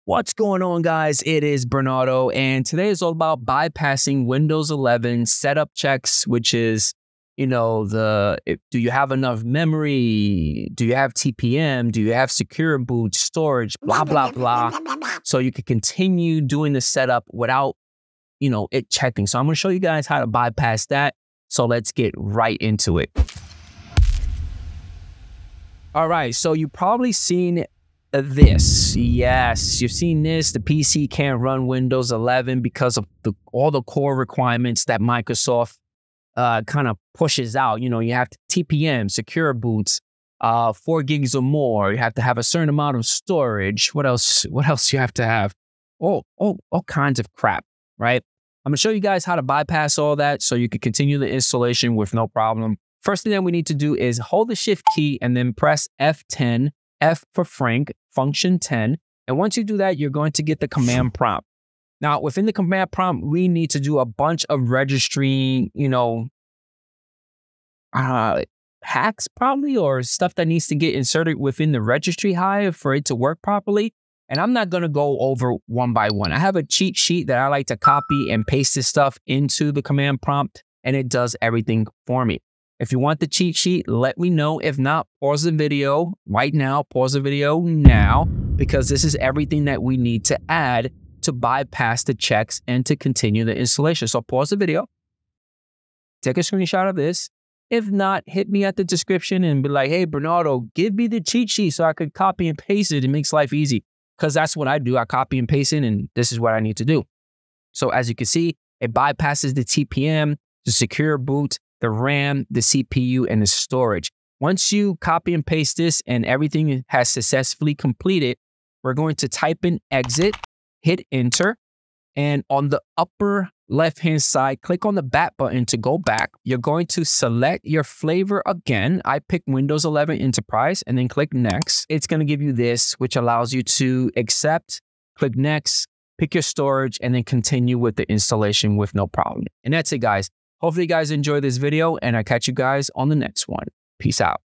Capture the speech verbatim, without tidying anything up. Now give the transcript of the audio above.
What's going on, guys? It is Bernardo, and today is all about bypassing Windows eleven setup checks, which is, you know, the if, do you have enough memory? Do you have T P M? Do you have secure boot storage? Blah, blah, blah. So you can continue doing the setup without, you know, it checking. So I'm going to show you guys how to bypass that. So let's get right into it. All right, so you've probably seen this. Yes, you've seen this. The P C can't run Windows eleven because of the, all the core requirements that Microsoft uh, kind of pushes out. You know, you have to T P M, secure boots, uh, four gigs or more. You have to have a certain amount of storage. What else? What else you have to have? All, all, all kinds of crap, right? I'm going to show you guys how to bypass all that so you can continue the installation with no problem. First thing that we need to do is hold the shift key and then press F ten, F for Frank, function ten. And once you do that, you're going to get the command prompt. Now, within the command prompt, we need to do a bunch of registry, you know, uh, hacks probably, or stuff that needs to get inserted within the registry hive for it to work properly. And I'm not going to go over one by one. I have a cheat sheet that I like to copy and paste this stuff into the command prompt, and it does everything for me. If you want the cheat sheet, let me know. If not, pause the video right now. Pause the video now, because this is everything that we need to add to bypass the checks and to continue the installation. So pause the video, take a screenshot of this. If not, hit me at the description and be like, hey, Bernardo, give me the cheat sheet so I could copy and paste it. It makes life easy, because that's what I do. I copy and paste it, and this is what I need to do. So as you can see, it bypasses the T P M, the secure boot, the RAM, the C P U, and the storage. Once you copy and paste this and everything has successfully completed, we're going to type in exit, hit enter, and on the upper left-hand side, click on the back button to go back. You're going to select your flavor again. I picked Windows eleven Enterprise, and then click next. It's going to give you this, which allows you to accept, click next, pick your storage, and then continue with the installation with no problem. And that's it, guys. Hopefully you guys enjoy this video, and I'll catch you guys on the next one. Peace out.